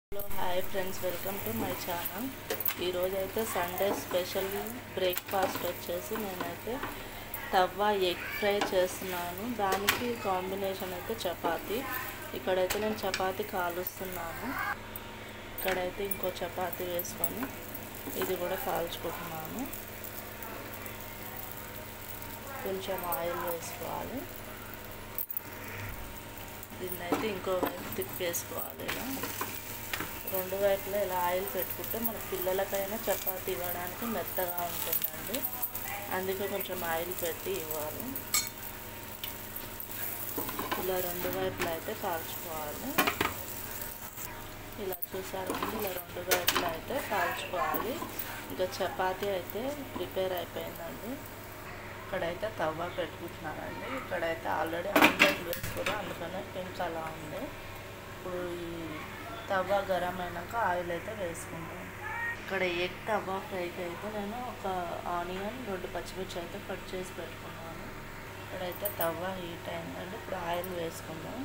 Hello hi friends, welcome to my channel. ఈరోజు అయితే Sunday special breakfast వచ్చేసి నేనైతే తవ్వ ఎగ్ ఫ్రై చేస్తున్నాను. దానికి కాంబినేషన్ అయితే చపాతీ. ఇక్కడైతే నేను చపాతీ కాలుస్తున్నాను. ఇక్కడైతే ఇంకో చపాతీ వేసుకొని ఇది కూడా కాల్చుకుంటున్నాను. కొంచెం ఆయిల్ వేసుకోవాలి. దీన్నైతే ఇంకో వైపు తిప్పేసుకోవాలి. ఇలా రెండు వైపులా ఇలా ఆయిల్ పెట్టుకుంటే మన పిల్లలకైనా చపాతీ ఇవ్వడానికి మెత్తగా ఉంటుందండి. అందుకే కొంచెం ఆయిల్ పెట్టి ఇవ్వాలి. ఇలా రెండు వైపులా అయితే కాల్చుకోవాలి. ఇలా చూసారండి, ఇలా రెండు వైపులా అయితే కాల్చుకోవాలి. ఇంకా చపాతీ అయితే ప్రిపేర్ అయిపోయిందండి. ఇక్కడైతే తవ్వ పెట్టుకుంటున్నానండి. ఇక్కడైతే ఆల్రెడీ ఆమ్లెట్ వేసుకుని అందుకనే పింక్ అలా ఉంది. ఇప్పుడు ఈ తవ్వ గరం అయినాక ఆయిల్ అయితే వేసుకుంటాను. ఇక్కడ ఎగ్ తవ్వ ఫ్రైకి అయితే నేను ఒక ఆనియన్, 2 పచ్చిమిర్చి అయితే కట్ చేసి పెట్టుకున్నాను. ఇక్కడైతే తవ్వ హీట్ అయిందండి. ఇప్పుడు ఆయిల్ వేసుకుందాం.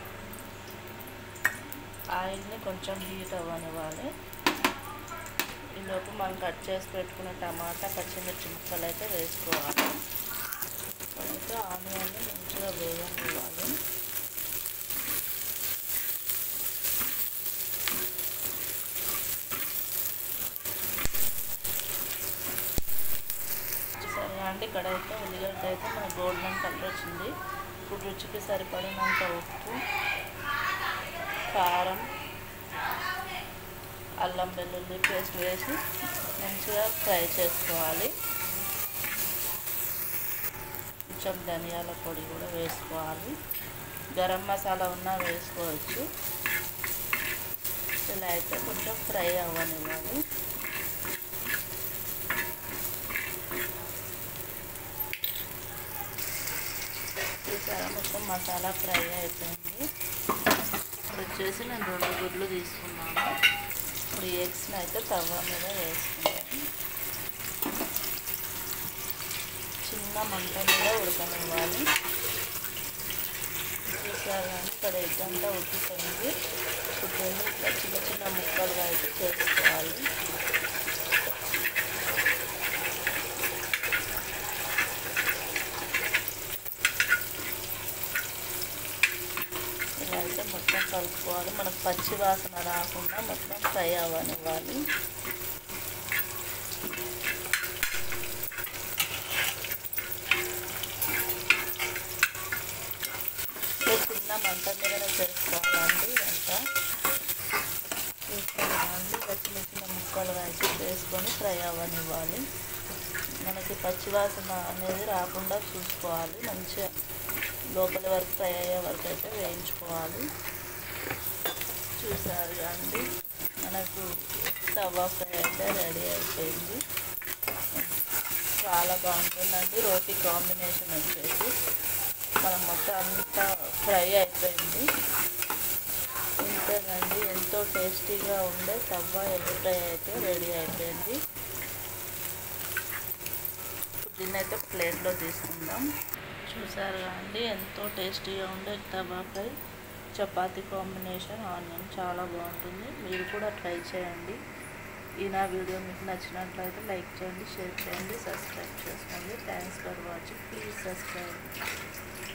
ఆయిల్ని కొంచెం హీట్ అవ్వనివ్వాలి. ఈలోపు మనం కట్ చేసి పెట్టుకున్న టమాటా, పచ్చిమిర్చి ముక్కలు అయితే వేసుకోవాలి. ఇక్కడైతే ఆనియన్ని మంచిగా వేగనివ్వాలి. సరే అండి, ఇక్కడైతే ఉల్లిగడ్డ అయితే మన గోల్డెన్ కలర్ వచ్చింది. ఇప్పుడు రుచికి సరిపడినంత ఉప్పు, కారం, అల్లం వెల్లుల్లి పేస్ట్ వేసి మంచిగా ఫ్రై చేసుకోవాలి. కొంచెం ధనియాల పొడి కూడా వేసుకోవాలి. గరం మసాలా ఉన్నా వేసుకోవచ్చు. ఇలా అయితే కొంచెం ఫ్రై అవ్వనివ్వాలి. చూసారా, మొత్తం మసాలా ఫ్రై అయిపోయింది. ఇప్పుడు వచ్చేసి నేను 2 గుడ్లు తీసుకున్నాను. ఇప్పుడు ఎగ్స్ని అయితే తవ్వ మీద వేసుకున్నాను. చిన్న మంట మీద ఉడకనివ్వాలి. చూసారా, ఇక్కడ ఎగ్ అంతా ఉడికిపోయింది. ఇప్పుడు ఇట్లా చిన్న చిన్న ముక్కలుగా అయితే చేసుకోవాలి. ఇలా అయితే మొత్తం కలుపుకోవాలి. మనకు పచ్చి వాసన రాకుండా మొత్తం ఫ్రై అవ్వనివ్వాలి. చిన్న మంట మీదనే చేసుకోవాలండి. ఇదంతా చూసుకోవాలండి. చిన్న చిన్న ముక్కలుగా అయితే చేసుకొని ఫ్రై అవ్వనివ్వాలి. మనకి పచ్చి వాసన అనేది రాకుండా చూసుకోవాలి. మంచిగా లోపలి వరకు ఫ్రై అయ్యే వరకు అయితే వేయించుకోవాలి. చూసారు అండి, మనకు తవ్వ ఫ్రై అయితే రెడీ అయిపోయింది. చాలా బాగుంటుందండి. రోటీ కాంబినేషన్ వచ్చేసి మనం మొత్తం అంతా ఫ్రై అయిపోయింది. ఇంతేనండి, ఎంతో టేస్టీగా ఉండే తవ్వ ఎగ్ ఫ్రై అయితే రెడీ అయిపోయింది. దీన్ని అయితే ప్లేట్లో తీసుకుందాం. చూసారు అండి, ఎంతో టేస్టీగా ఉండే తవ్వ ఫ్రై చపాతీ కాంబినేషన్ ఆనియన్ చాలా బాగుంటుంది. మీరు కూడా ట్రై చేయండి. నా వీడియో మీకు నచ్చినట్లయితే లైక్ చేయండి, షేర్ చేయండి, సబ్స్క్రైబ్ చేసుకోండి. Thanks for watching. Please subscribe.